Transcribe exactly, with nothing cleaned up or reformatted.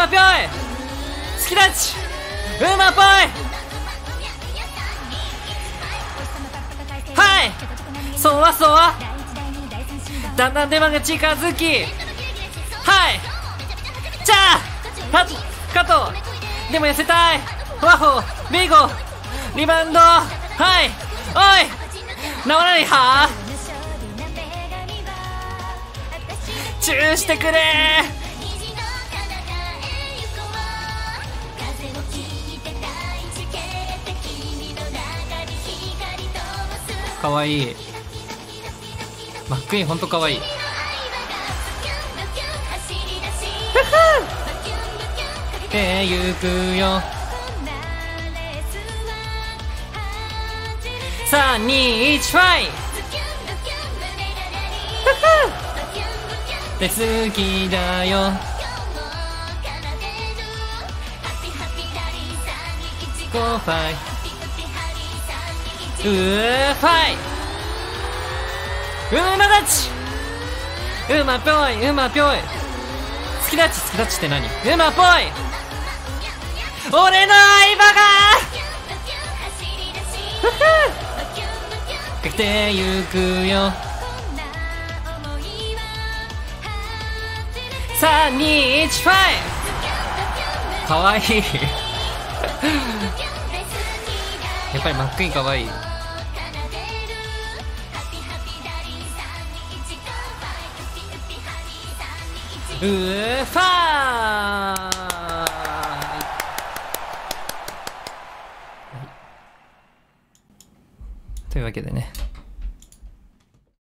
まぴょい好きだちうまぽいはいそわそわだんだん出番が近づきはいじゃあは加藤でも痩せたいワホビーゴリバウンドはいおい治らないはチューしてくれかわいいマックイーンほんとかわいいでゆくよさんにいちファイで好きだよゴーファイうーファイうまだちうまぴょいうまぴょい好きだち好きだちって何うまぽい俺の相葉がかけてゆくよさんにいちファイかわいいやっぱりマックイーンかわいいうーファーというわけでね